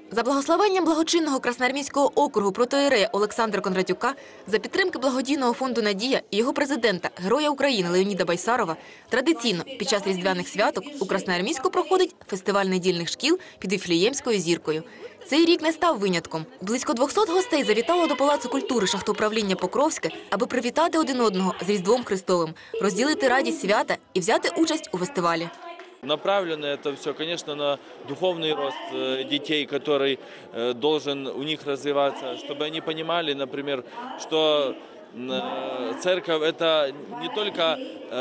За благословенням благочинного Красноармійського округу протоієрея Олександра Кондратюка, за підтримки благодійного фонду «Надія» і його президента, Героя України Леоніда Байсарова, традиційно під час різдвяних святок у Красноармійську проходить фестиваль недільних шкіл під Віфлеємською зіркою. Цей рік не став винятком. Близько 200 гостей завітало до Палацу культури шахтоуправління Покровське, аби привітати один одного з Різдвом Христовим, розділити радість свята і взяти участь у фестивалі. Направлено это все, конечно, на духовный рост детей, который должен у них развиваться, чтобы они понимали, например, что церковь – это не только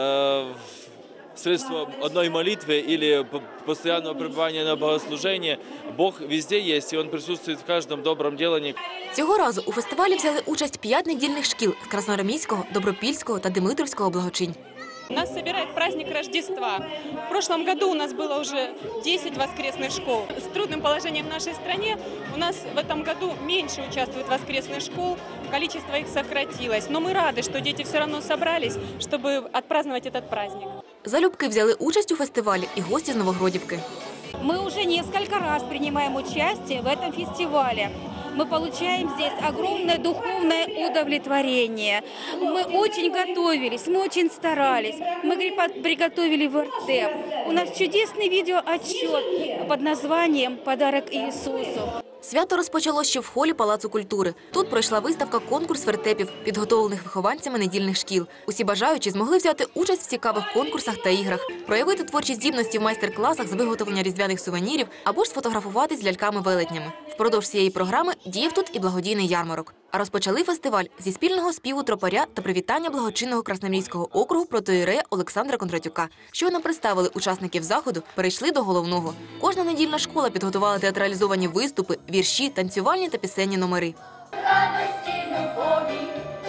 средство одной молитвы или постоянного пребывания на богослужении. Бог везде есть, и Он присутствует в каждом добром делании. Цього разу у фестивалі взяли участь 5 недільних шкіл з Красноармійського, Добропільського та Димитровського благочин. Нас собирает праздник Рождества. В прошлом году у нас было уже 10 воскресных школ. С трудным положением в нашей стране у нас в этом году меньше участвует воскресных школ, количество их сократилось. Но мы рады, что дети все равно собрались, чтобы отпраздновать этот праздник. Залюбки взяли участь у фестивалі і гості з Новогродівки. Мы уже несколько раз принимаем участие в этом фестивале. Мы получаем здесь огромное духовное удовлетворение. Мы очень готовились, мы очень старались. Мы приготовили вертеп. У нас чудесный видеоотчет под названием «Подарок Иисусу». Свято розпочало ще в холі Палацу культури. Тут пройшла виставка-конкурс вертепів, підготовлених вихованцями недільних шкіл. Усі бажаючі змогли взяти участь в цікавих конкурсах та іграх, проявити творчі здібності в майстер-класах з виготовлення різдвяних сувенірів або ж сфотографуватись з ляльками-велетнями. Впродовж цієї програми діяв тут і благодійний ярмарок. А розпочали фестиваль зі спільного співу тропаря та привітання благочинного Красноармійського округу протоієрея Олександра Кондратюка. Щойно представили учасників заходу, перейшли до головного. Кожна недільна школа підготувала театралізовані виступи, вірші, танцювальні та пісенні номери. Радості, любові,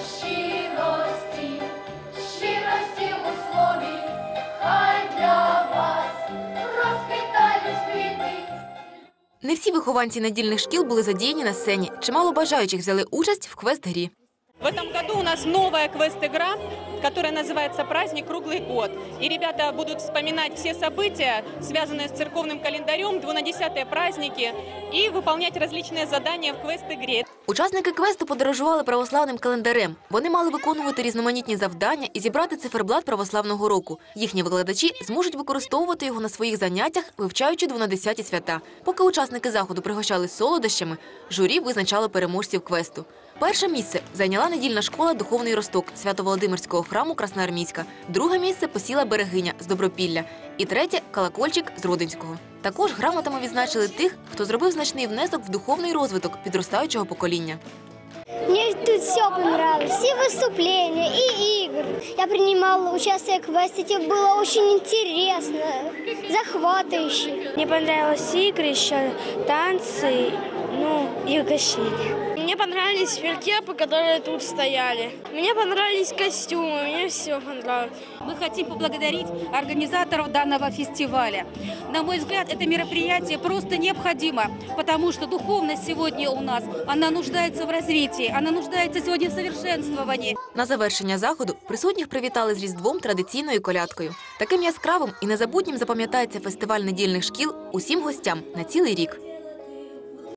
щирості у слові, хай для вас розквітають квіти. Не всі вихованці недільних шкіл були задіяні на сцені. Чимало бажаючих взяли участь в квест-грі. В этом году у нас новая квест-игра, которая называется «Праздник круглый год». И ребята будут вспоминать все события, связанные с церковным календарем, 12-е праздники, и выполнять различные задания в квест-игре. Учасники квесту подорожували православним календарем. Вони мали виконувати різноманітні завдання і зібрати циферблат православного року. Їхні викладачі зможуть використовувати його на своїх заняттях, вивчаючи 12-ті свята. Поки учасники заходу пригощались солодощами, журі визначало переможців квесту. Перше місце зайняла недільна школа «Духовний росток» Свято-Володимирського храму Красноармійська. Друге місце посіла «Берегиня» з Добропілля. І третє – «Колокольчик» з Родинського. Також грамотами відзначили тих, хто зробив значний внесок в духовний розвиток підростаючого покоління. Мне тут все понравилось, и выступления, и игры. Я принимала участие в квесте, это было очень интересно, захватывающе. Мне понравились игры, еще танцы, и угощения. Мне понравились вертепы, которые тут стояли. Мне понравились костюмы, мне все понравилось. Мы хотим поблагодарить организаторов данного фестиваля. На мой взгляд, это мероприятие просто необходимо, потому что духовность сегодня у нас, она нуждается в развитии, она нуждается сегодня в совершенствовании. На завершення заходу присутніх привітали з Різдвом традиційною колядкою. Таким яскравим і незабутнім запам'ятається фестиваль недільних шкіл усім гостям на цілий рік.